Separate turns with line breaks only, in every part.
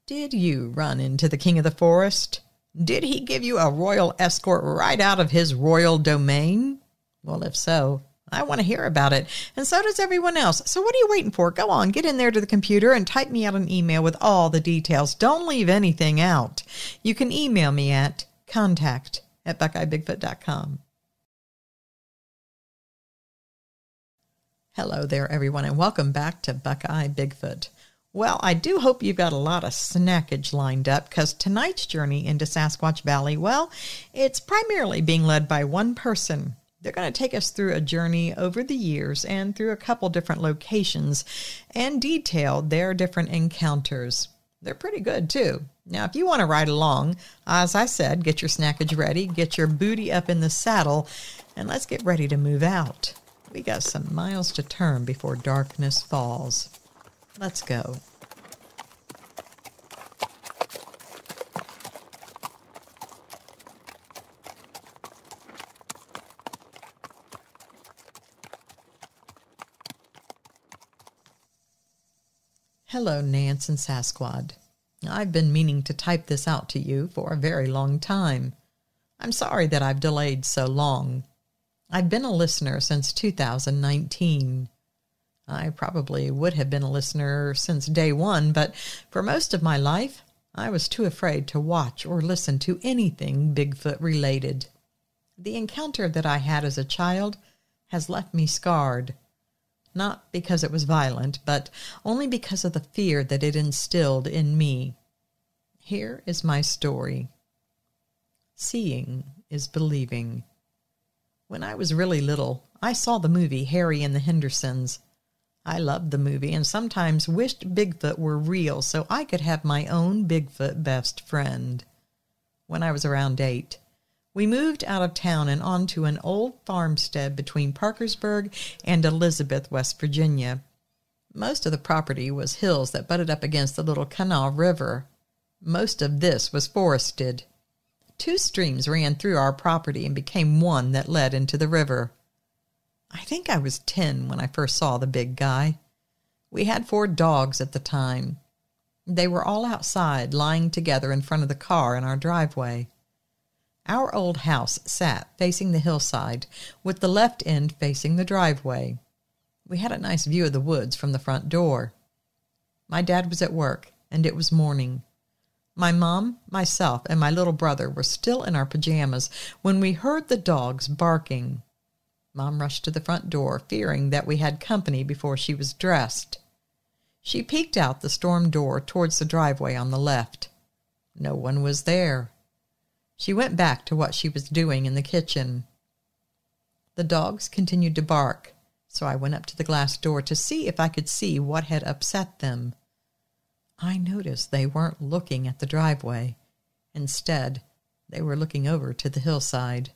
Did you run into the king of the forest? Did he give you a royal escort right out of his royal domain? Well, if so, I want to hear about it, and so does everyone else. So what are you waiting for? Go on, get in there to the computer and type me out an email with all the details. Don't leave anything out. You can email me at contact@buckeyebigfoot.com. Hello there, everyone, and welcome back to Buckeye Bigfoot. Well, I do hope you've got a lot of snackage lined up, because tonight's journey into Sasquatch Valley, well, it's primarily being led by one person. They're going to take us through a journey over the years and through a couple different locations and detail their different encounters. They're pretty good, too. Now, if you want to ride along, as I said, get your snackage ready, get your booty up in the saddle, and let's get ready to move out. We got some miles to turn before darkness falls. Let's go. Hello, Nance and Sasquad. I've been meaning to type this out to you for a very long time. I'm sorry that I've delayed so long. I've been a listener since 2019. I probably would have been a listener since day one, but for most of my life, I was too afraid to watch or listen to anything Bigfoot related. The encounter that I had as a child has left me scarred. Not because it was violent, but only because of the fear that it instilled in me. Here is my story. Seeing is believing. When I was really little, I saw the movie Harry and the Hendersons. I loved the movie and sometimes wished Bigfoot were real so I could have my own Bigfoot best friend. When I was around 8, we moved out of town and onto an old farmstead between Parkersburg and Elizabeth, West Virginia. Most of the property was hills that butted up against the Little Kanawha River. Most of this was forested. 2 streams ran through our property and became one that led into the river. I think I was 10 when I first saw the big guy. We had 4 dogs at the time. They were all outside, lying together in front of the car in our driveway. Our old house sat facing the hillside, with the left end facing the driveway. We had a nice view of the woods from the front door. My dad was at work, and it was morning. My mom, myself, and my little brother were still in our pajamas when we heard the dogs barking. Mom rushed to the front door, fearing that we had company before she was dressed. She peeked out the storm door towards the driveway on the left. No one was there. She went back to what she was doing in the kitchen. The dogs continued to bark, so I went up to the glass door to see if I could see what had upset them. I noticed they weren't looking at the driveway. Instead, they were looking over to the hillside.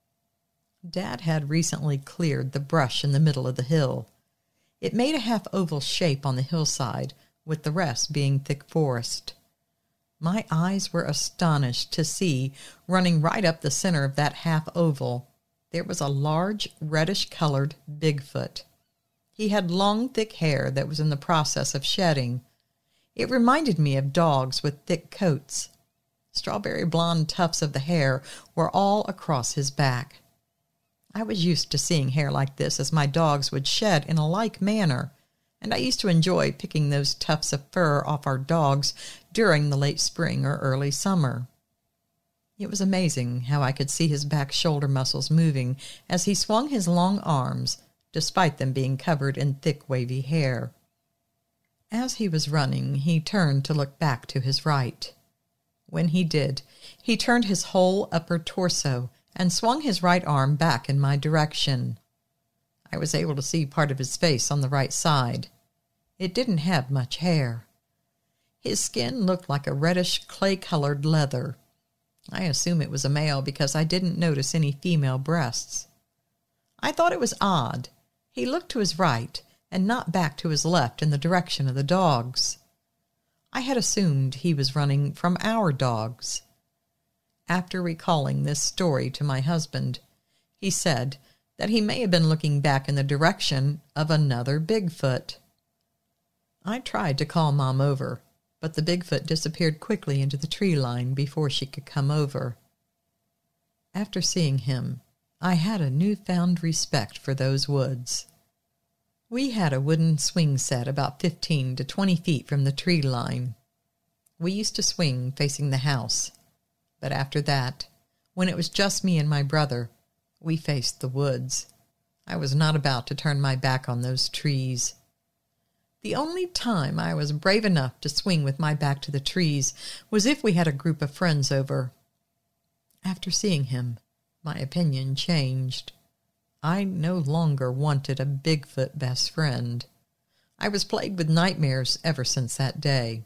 Dad had recently cleared the brush in the middle of the hill. It made a half-oval shape on the hillside, with the rest being thick forest. My eyes were astonished to see, running right up the center of that half-oval, there was a large, reddish-colored Bigfoot. He had long, thick hair that was in the process of shedding. It reminded me of dogs with thick coats. Strawberry blonde tufts of the hair were all across his back. I was used to seeing hair like this as my dogs would shed in a like manner, and I used to enjoy picking those tufts of fur off our dogs during the late spring or early summer. It was amazing how I could see his back shoulder muscles moving as he swung his long arms, despite them being covered in thick wavy hair. As he was running, he turned to look back to his right. When he did, he turned his whole upper torso and swung his right arm back in my direction. I was able to see part of his face on the right side. It didn't have much hair. His skin looked like a reddish clay-colored leather. I assume it was a male because I didn't notice any female breasts. I thought it was odd. He looked to his right and not back to his left in the direction of the dogs. I had assumed he was running from our dogs. After recalling this story to my husband, he said that he may have been looking back in the direction of another Bigfoot. I tried to call Mom over, but the Bigfoot disappeared quickly into the tree line before she could come over. After seeing him, I had a newfound respect for those woods. We had a wooden swing set about 15 to 20 feet from the tree line. We used to swing facing the house, but after that, when it was just me and my brother, we faced the woods. I was not about to turn my back on those trees. The only time I was brave enough to swing with my back to the trees was if we had a group of friends over. After seeing him, my opinion changed. I no longer wanted a Bigfoot best friend. I was plagued with nightmares ever since that day.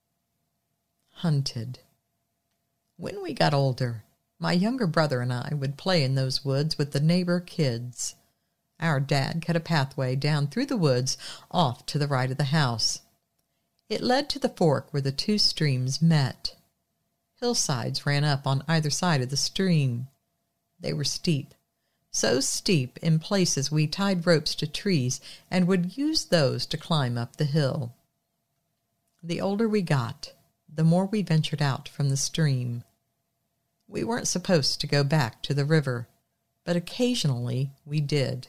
Hunted. When we got older, my younger brother and I would play in those woods with the neighbor kids. Our dad cut a pathway down through the woods off to the right of the house. It led to the fork where the two streams met. Hillsides ran up on either side of the stream. They were steep, so steep in places we tied ropes to trees and would use those to climb up the hill. The older we got, the more we ventured out from the stream. We weren't supposed to go back to the river, but occasionally we did.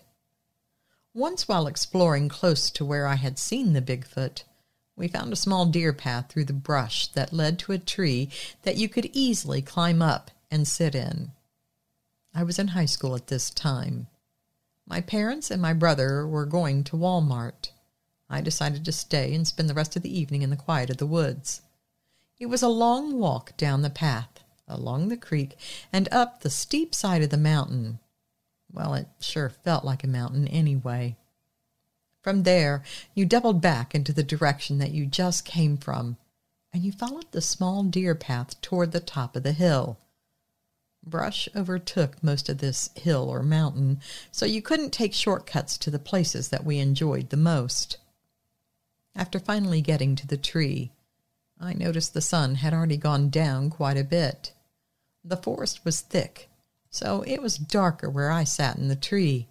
Once while exploring close to where I had seen the Bigfoot, we found a small deer path through the brush that led to a tree that you could easily climb up and sit in. I was in high school at this time. My parents and my brother were going to Walmart. I decided to stay and spend the rest of the evening in the quiet of the woods. It was a long walk down the path, along the creek, and up the steep side of the mountain. Well, it sure felt like a mountain anyway. From there, you doubled back into the direction that you just came from, and you followed the small deer path toward the top of the hill. Brush overtook most of this hill or mountain, so you couldn't take shortcuts to the places that we enjoyed the most. After finally getting to the tree, I noticed the sun had already gone down quite a bit. The forest was thick, so it was darker where I sat in the tree.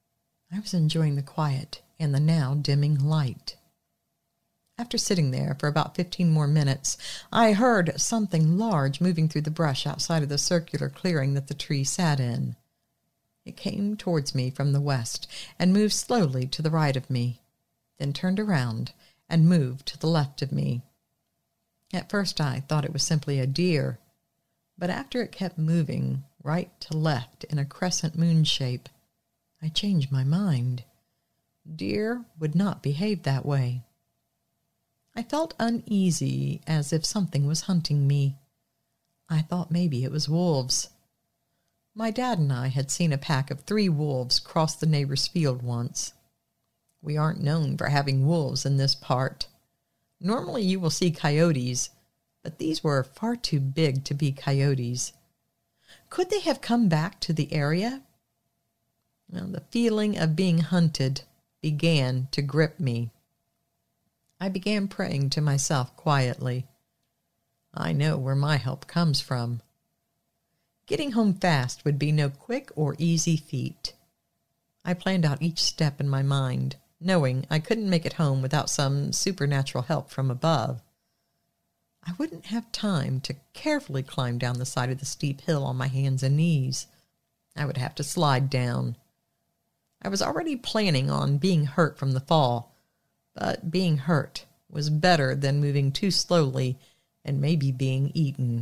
I was enjoying the quiet and the now dimming light. After sitting there for about 15 more minutes, I heard something large moving through the brush outside of the circular clearing that the tree sat in. It came towards me from the west and moved slowly to the right of me, then turned around and moved to the left of me. At first I thought it was simply a deer, but after it kept moving right to left in a crescent moon shape, I changed my mind. Deer would not behave that way. I felt uneasy, as if something was hunting me. I thought maybe it was wolves. My dad and I had seen a pack of 3 wolves cross the neighbor's field once. We aren't known for having wolves in this part. Normally you will see coyotes, but these were far too big to be coyotes. Could they have come back to the area? Well, the feeling of being hunted began to grip me. I began praying to myself quietly. I know where my help comes from. Getting home fast would be no quick or easy feat. I planned out each step in my mind, knowing I couldn't make it home without some supernatural help from above. I wouldn't have time to carefully climb down the side of the steep hill on my hands and knees. I would have to slide down. I was already planning on being hurt from the fall, but being hurt was better than moving too slowly and maybe being eaten.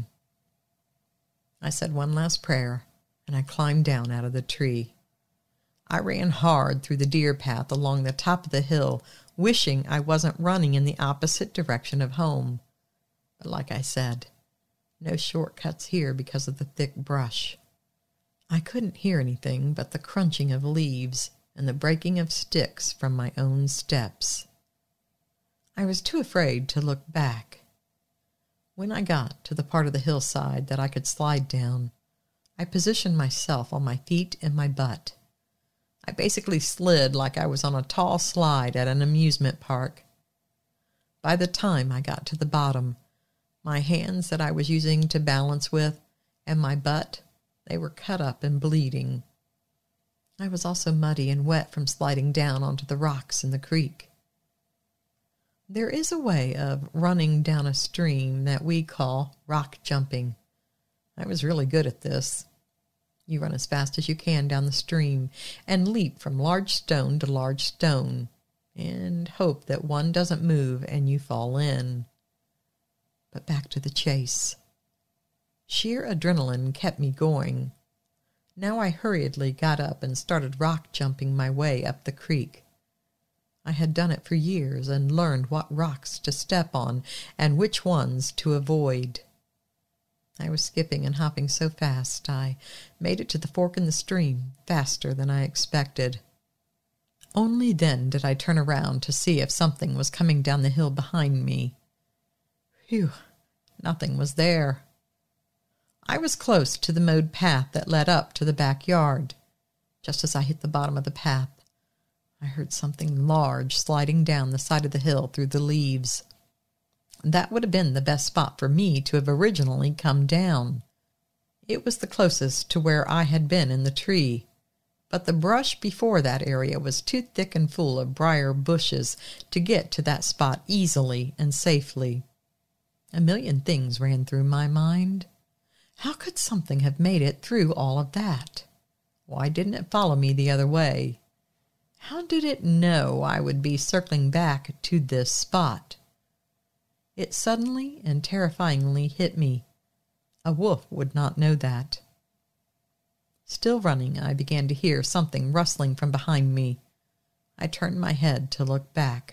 I said one last prayer, and I climbed down out of the tree. I ran hard through the deer path along the top of the hill, wishing I wasn't running in the opposite direction of home. But like I said, no shortcuts here because of the thick brush. I couldn't hear anything but the crunching of leaves and the breaking of sticks from my own steps. I was too afraid to look back. When I got to the part of the hillside that I could slide down, I positioned myself on my feet and my butt. I basically slid like I was on a tall slide at an amusement park. By the time I got to the bottom, my hands that I was using to balance with and my butt, they were cut up and bleeding. I was also muddy and wet from sliding down onto the rocks in the creek. There is a way of running down a stream that we call rock jumping. I was really good at this. You run as fast as you can down the stream and leap from large stone to large stone and hope that one doesn't move and you fall in. But back to the chase. Sheer adrenaline kept me going. Now I hurriedly got up and started rock jumping my way up the creek. I had done it for years and learned what rocks to step on and which ones to avoid. I was skipping and hopping so fast I made it to the fork in the stream faster than I expected. Only then did I turn around to see if something was coming down the hill behind me. Phew, nothing was there. I was close to the mowed path that led up to the backyard. Just as I hit the bottom of the path, I heard something large sliding down the side of the hill through the leaves. That would have been the best spot for me to have originally come down. It was the closest to where I had been in the tree, but the brush before that area was too thick and full of briar bushes to get to that spot easily and safely. A million things ran through my mind. How could something have made it through all of that? Why didn't it follow me the other way? How did it know I would be circling back to this spot? It suddenly and terrifyingly hit me. A wolf would not know that. Still running, I began to hear something rustling from behind me. I turned my head to look back.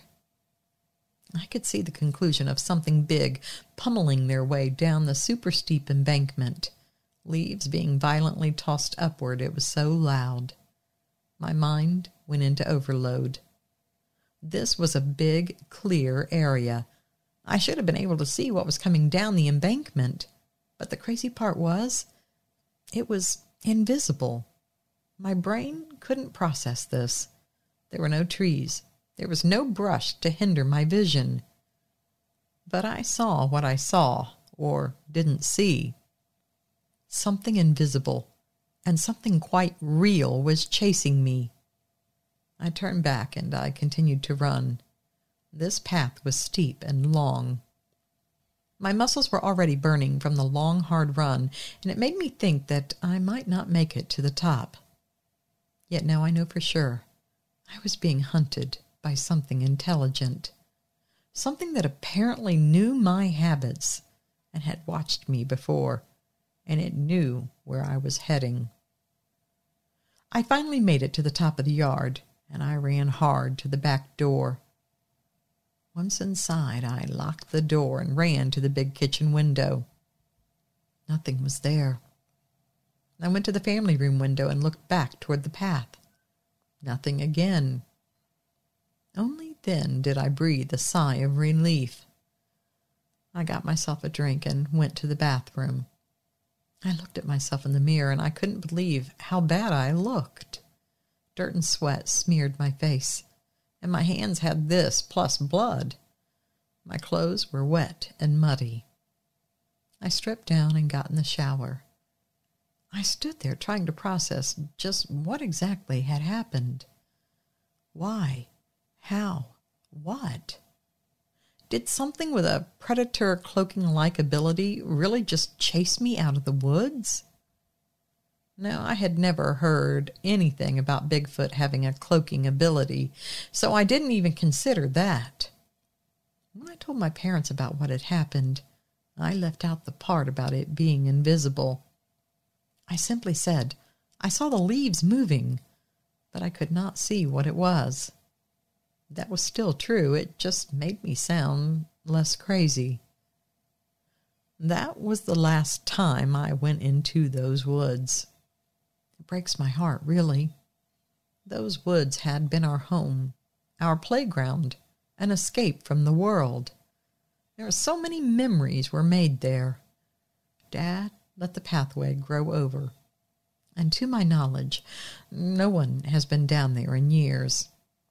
I could see the conclusion of something big pummeling their way down the super steep embankment, leaves being violently tossed upward. It was so loud. My mind went into overload. This was a big, clear area. I should have been able to see what was coming down the embankment, but the crazy part was, it was invisible. My brain couldn't process this. There were no trees. There was no brush to hinder my vision. But I saw what I saw, or didn't see. Something invisible and something quite real was chasing me. I turned back and I continued to run. This path was steep and long. My muscles were already burning from the long, hard run, and it made me think that I might not make it to the top. Yet now I know for sure I was being hunted by something intelligent, something that apparently knew my habits and had watched me before, and it knew where I was heading. I finally made it to the top of the yard, and I ran hard to the back door. Once inside, I locked the door and ran to the big kitchen window. Nothing was there. I went to the family room window and looked back toward the path. Nothing again. Only then did I breathe a sigh of relief. I got myself a drink and went to the bathroom. I looked at myself in the mirror, and I couldn't believe how bad I looked. Dirt and sweat smeared my face, and my hands had this plus blood. My clothes were wet and muddy. I stripped down and got in the shower. I stood there trying to process just what exactly had happened. Why? How? What? Did something with a predator cloaking-like ability really just chase me out of the woods? Now, I had never heard anything about Bigfoot having a cloaking ability, so I didn't even consider that. When I told my parents about what had happened, I left out the part about it being invisible. I simply said, I saw the leaves moving, but I could not see what it was. That was still true. It just made me sound less crazy. That was the last time I went into those woods. It breaks my heart, really. Those woods had been our home, our playground, an escape from the world. There are so many memories were made there. Dad let the pathway grow over, and to my knowledge, no one has been down there in years.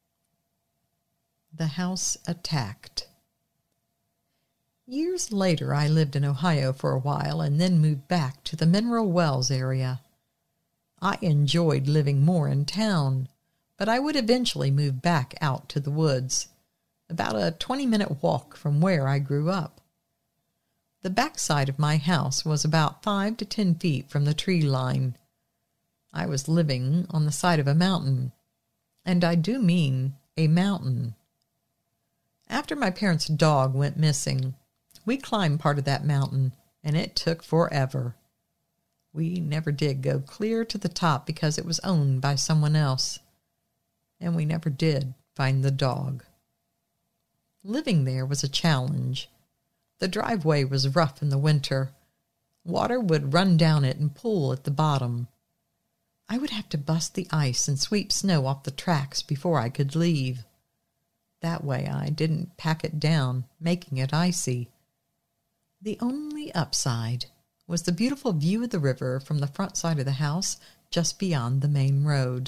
The house attacked. Years later, I lived in Ohio for a while and then moved back to the Mineral Wells area. I enjoyed living more in town, but I would eventually move back out to the woods. about a 20-minute walk from where I grew up. The backside of my house was about 5 to 10 feet from the tree line. I was living on the side of a mountain, and I do mean a mountain. After my parents' dog went missing, we climbed part of that mountain, and it took forever. We never did go clear to the top because it was owned by someone else, and we never did find the dog. Living there was a challenge. The driveway was rough in the winter. Water would run down it and pool at the bottom. I would have to bust the ice and sweep snow off the tracks before I could leave. That way I didn't pack it down, making it icy. The only upside was the beautiful view of the river from the front side of the house just beyond the main road.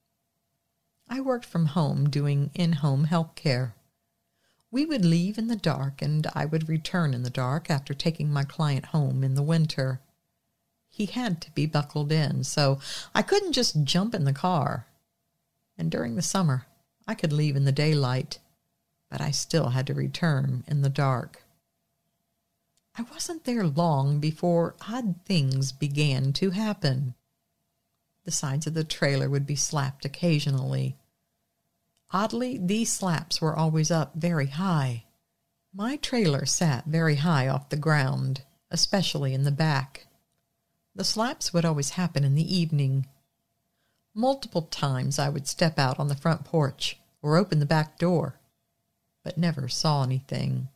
I worked from home doing in-home health care. We would leave in the dark, and I would return in the dark after taking my client home in the winter. He had to be buckled in, so I couldn't just jump in the car. And during the summer, I could leave in the daylight, but I still had to return in the dark. I wasn't there long before odd things began to happen. The sides of the trailer would be slapped occasionally. Oddly, these slaps were always up very high. My trailer sat very high off the ground, especially in the back. The slaps would always happen in the evening. Multiple times I would step out on the front porch or open the back door, but never saw anything.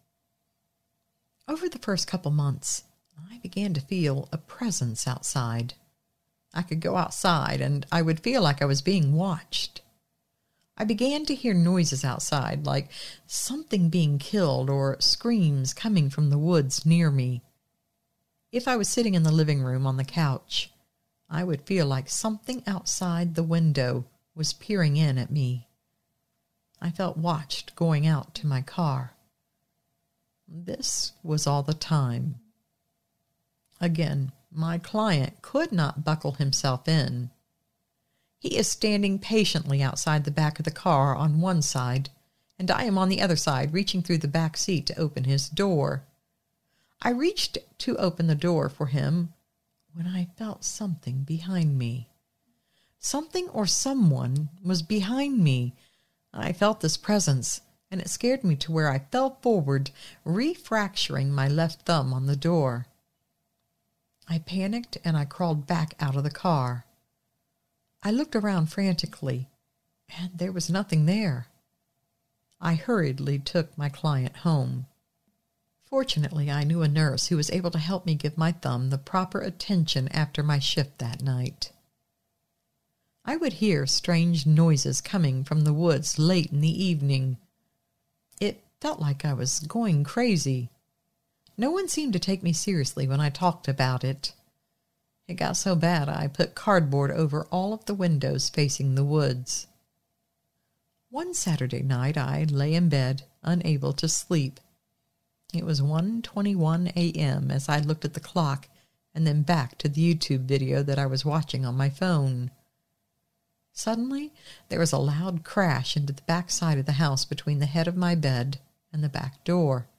Over the first couple months, I began to feel a presence outside. I could go outside and I would feel like I was being watched. I began to hear noises outside, like something being killed or screams coming from the woods near me. If I was sitting in the living room on the couch, I would feel like something outside the window was peering in at me. I felt watched going out to my car. This was all the time. Again, my client could not buckle himself in. He is standing patiently outside the back of the car on one side, and I am on the other side, reaching through the back seat to open his door. I reached to open the door for him when I felt something behind me. Something or someone was behind me. I felt this presence, and it scared me to where I fell forward, refracturing my left thumb on the door. I panicked and I crawled back out of the car. I looked around frantically, and there was nothing there. I hurriedly took my client home. Fortunately, I knew a nurse who was able to help me give my thumb the proper attention after my shift that night. I would hear strange noises coming from the woods late in the evening. It felt like I was going crazy. No one seemed to take me seriously when I talked about it. It got so bad I put cardboard over all of the windows facing the woods. One Saturday night I lay in bed, unable to sleep. It was 1:21 a.m. as I looked at the clock and then back to the YouTube video that I was watching on my phone. Suddenly, there was a loud crash into the back side of the house between the head of my bed and the back door.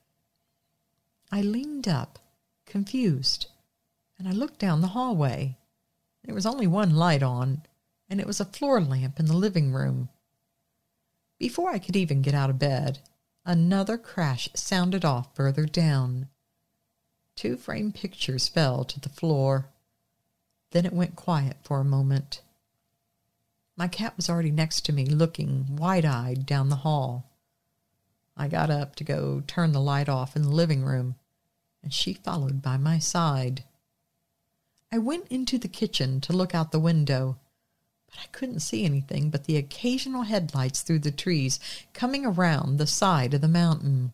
I leaned up, confused, and I looked down the hallway. There was only one light on, and it was a floor lamp in the living room. Before I could even get out of bed, another crash sounded off further down. 2 framed pictures fell to the floor. Then it went quiet for a moment. My cat was already next to me, looking wide-eyed down the hall. I got up to go turn the light off in the living room, and she followed by my side. I went into the kitchen to look out the window, but I couldn't see anything but the occasional headlights through the trees coming around the side of the mountain.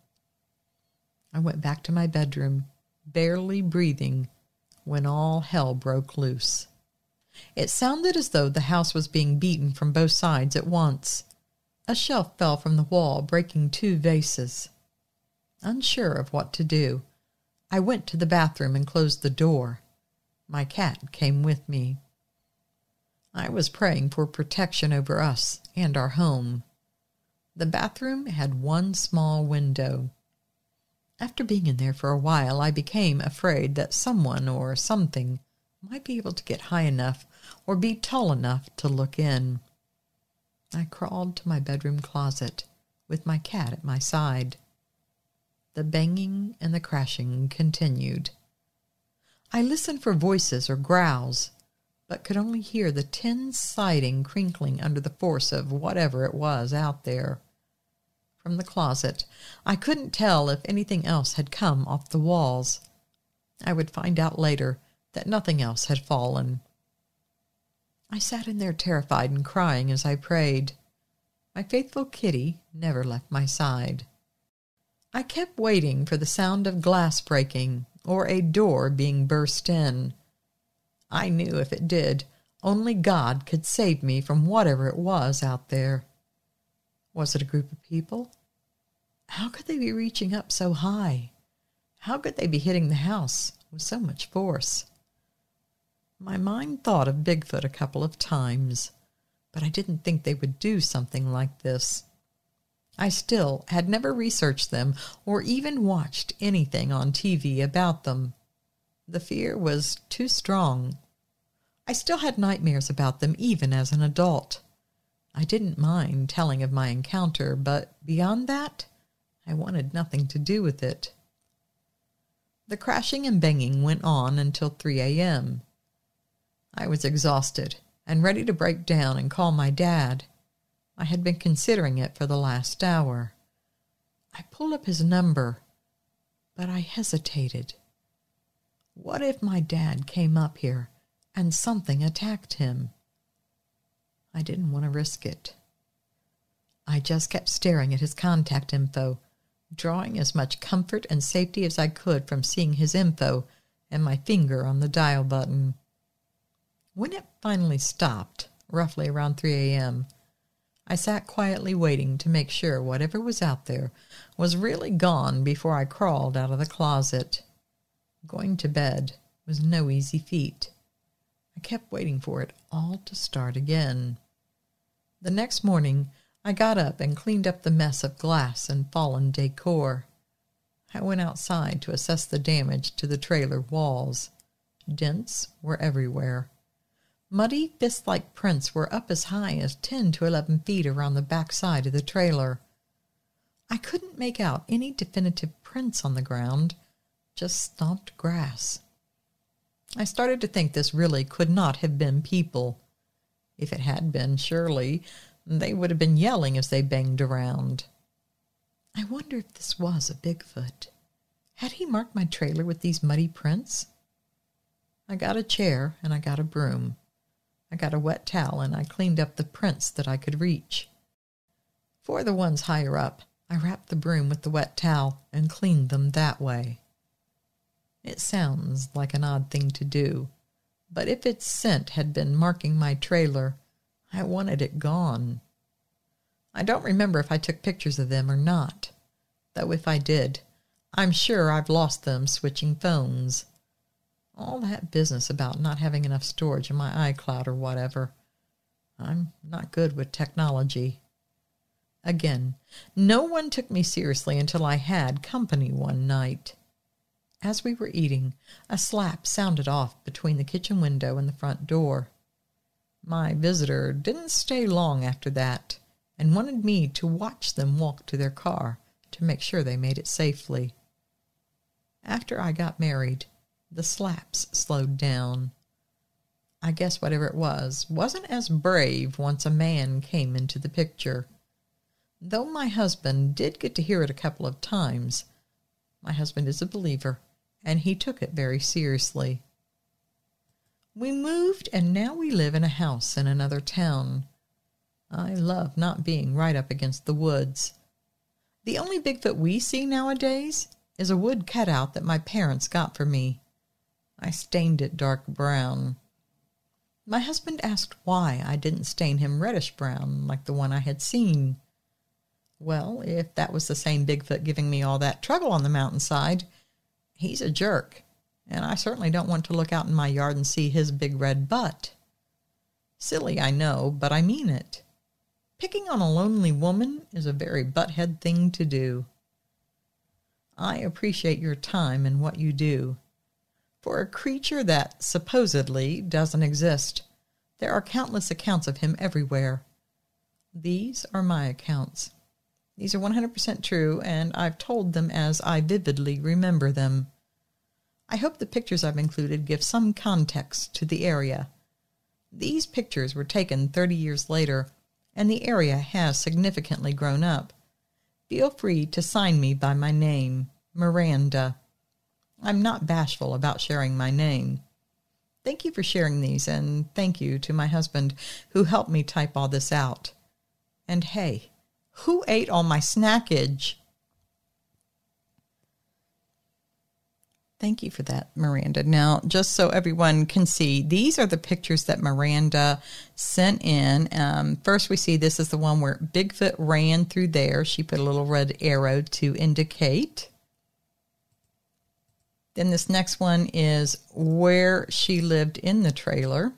I went back to my bedroom, barely breathing, when all hell broke loose. It sounded as though the house was being beaten from both sides at once. A shelf fell from the wall, breaking 2 vases. Unsure of what to do, I went to the bathroom and closed the door. My cat came with me. I was praying for protection over us and our home. The bathroom had one small window. After being in there for a while, I became afraid that someone or something might be able to get high enough or be tall enough to look in. I crawled to my bedroom closet with my cat at my side. The banging and the crashing continued. I listened for voices or growls, but could only hear the tin siding crinkling under the force of whatever it was out there. From the closet, I couldn't tell if anything else had come off the walls. I would find out later that nothing else had fallen. I sat in there terrified and crying as I prayed. My faithful kitty never left my side. I kept waiting for the sound of glass breaking or a door being burst in. I knew if it did, only God could save me from whatever it was out there. Was it a group of people? How could they be reaching up so high? How could they be hitting the house with so much force? My mind thought of Bigfoot a couple of times, but I didn't think they would do something like this. I still had never researched them or even watched anything on TV about them. The fear was too strong. I still had nightmares about them even as an adult. I didn't mind telling of my encounter, but beyond that, I wanted nothing to do with it. The crashing and banging went on until 3 a.m. I was exhausted and ready to break down and call my dad. I had been considering it for the last hour. I pulled up his number, but I hesitated. What if my dad came up here and something attacked him? I didn't want to risk it. I just kept staring at his contact info, drawing as much comfort and safety as I could from seeing his info and my finger on the dial button. When it finally stopped, roughly around 3 a.m., I sat quietly waiting to make sure whatever was out there was really gone before I crawled out of the closet. Going to bed was no easy feat. I kept waiting for it all to start again. The next morning, I got up and cleaned up the mess of glass and fallen decor. I went outside to assess the damage to the trailer walls. Dents were everywhere. Muddy, fist-like prints were up as high as 10 to 11 feet around the back side of the trailer. I couldn't make out any definitive prints on the ground, just stomped grass. I started to think this really could not have been people. If it had been, surely they would have been yelling as they banged around. I wonder if this was a Bigfoot. Had he marked my trailer with these muddy prints? I got a chair and I got a broom. I got a wet towel and I cleaned up the prints that I could reach. For the ones higher up, I wrapped the broom with the wet towel and cleaned them that way. It sounds like an odd thing to do, but if its scent had been marking my trailer, I wanted it gone. I don't remember if I took pictures of them or not, though if I did, I'm sure I've lost them switching phones. All that business about not having enough storage in my iCloud or whatever. I'm not good with technology. Again, no one took me seriously until I had company one night. As we were eating, a slap sounded off between the kitchen window and the front door. My visitor didn't stay long after that and wanted me to watch them walk to their car to make sure they made it safely. After I got married, the slaps slowed down. I guess whatever it wasn't as brave once a man came into the picture. Though my husband did get to hear it a couple of times. My husband is a believer, and he took it very seriously. We moved, and now we live in a house in another town. I love not being right up against the woods. The only Bigfoot we see nowadays is a wood cutout that my parents got for me. I stained it dark brown. My husband asked why I didn't stain him reddish brown like the one I had seen. Well, if that was the same Bigfoot giving me all that trouble on the mountainside, he's a jerk, and I certainly don't want to look out in my yard and see his big red butt. Silly, I know, but I mean it. Picking on a lonely woman is a very butthead thing to do. I appreciate your time and what you do. For a creature that supposedly doesn't exist, there are countless accounts of him everywhere. These are my accounts. These are 100% true, and I've told them as I vividly remember them. I hope the pictures I've included give some context to the area. These pictures were taken 30 years later, and the area has significantly grown up. Feel free to sign me by my name, Miranda. I'm not bashful about sharing my name. Thank you for sharing these, and thank you to my husband who helped me type all this out. And hey, who ate all my snackage? Thank you for that, Miranda. Now, just so everyone can see, these are the pictures that Miranda sent in. First, we see this is the one where Bigfoot ran through there. She put a little red arrow to indicate. Then this next one is where she lived in the trailer.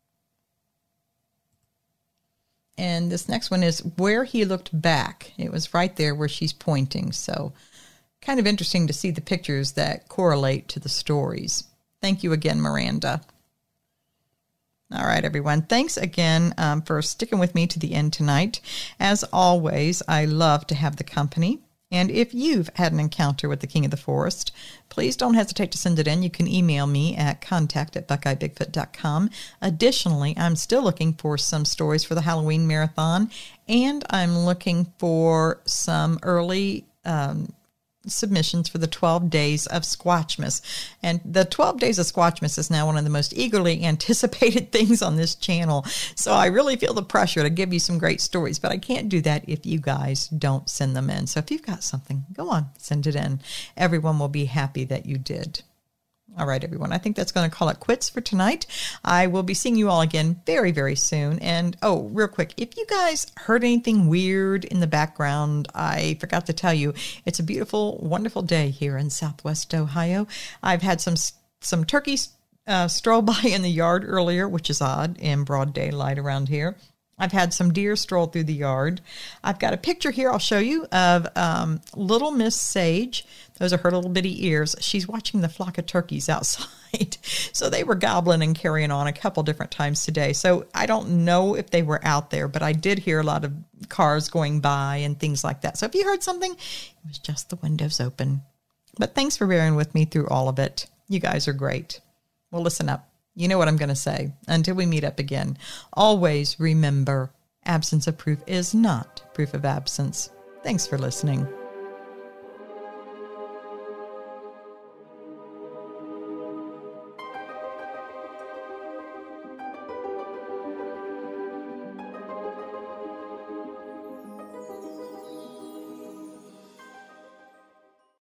And this next one is where he looked back. It was right there where she's pointing. So kind of interesting to see the pictures that correlate to the stories. Thank you again, Miranda. All right, everyone. Thanks again for sticking with me to the end tonight. As always, I love to have the company. And if you've had an encounter with the King of the Forest, please don't hesitate to send it in. You can email me at contact@buckeyebigfoot.com. Additionally, I'm still looking for some stories for the Halloween Marathon, and I'm looking for some early submissions for the 12 Days of Squatchmas. And the 12 Days of Squatchmas is now one of the most eagerly anticipated things on this channel. So I really feel the pressure to give you some great stories, but I can't do that if you guys don't send them in. So if you've got something, go on, send it in. Everyone will be happy that you did. All right, everyone. I think that's going to call it quits for tonight. I will be seeing you all again very, very soon. And, oh, real quick, if you guys heard anything weird in the background, I forgot to tell you, it's a beautiful, wonderful day here in Southwest Ohio. I've had some turkeys stroll by in the yard earlier, which is odd, in broad daylight around here. I've had some deer stroll through the yard. I've got a picture here I'll show you of little Miss Sage. Those are her little bitty ears. She's watching the flock of turkeys outside. So they were gobbling and carrying on a couple different times today. So I don't know if they were out there, but I did hear a lot of cars going by and things like that. So if you heard something, it was just the windows open. But thanks for bearing with me through all of it. You guys are great. Well, listen up. You know what I'm going to say. Until we meet up again, always remember, absence of proof is not proof of absence. Thanks for listening.